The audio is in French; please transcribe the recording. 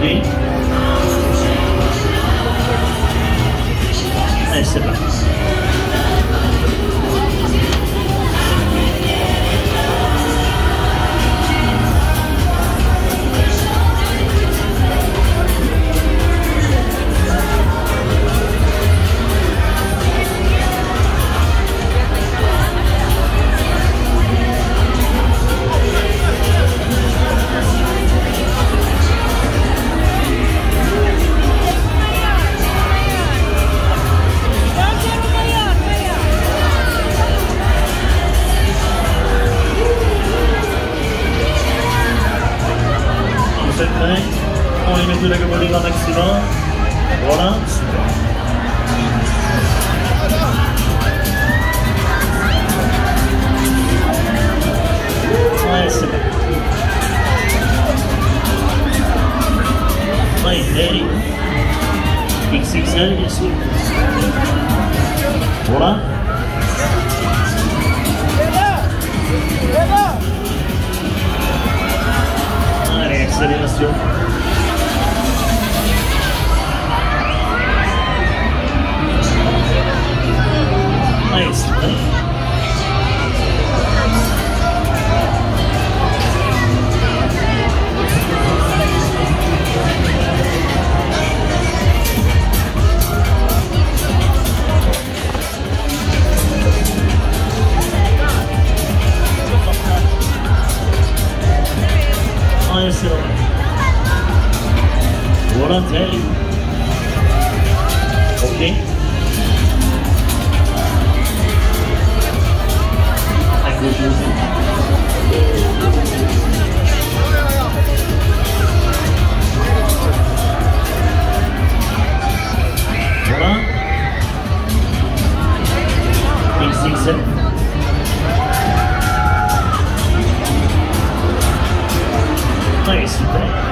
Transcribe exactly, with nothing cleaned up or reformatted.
Ok. Allez, c'est parti. On les met de la gamoline en maximum. Voilà, super. Ouais, c'est bon. Ouais, ready. X X L, bien sûr. Voilà. Allez, accélération. Nice. Nice. Voilà, Terry. Ok. Voilà. X X L. Nice, super.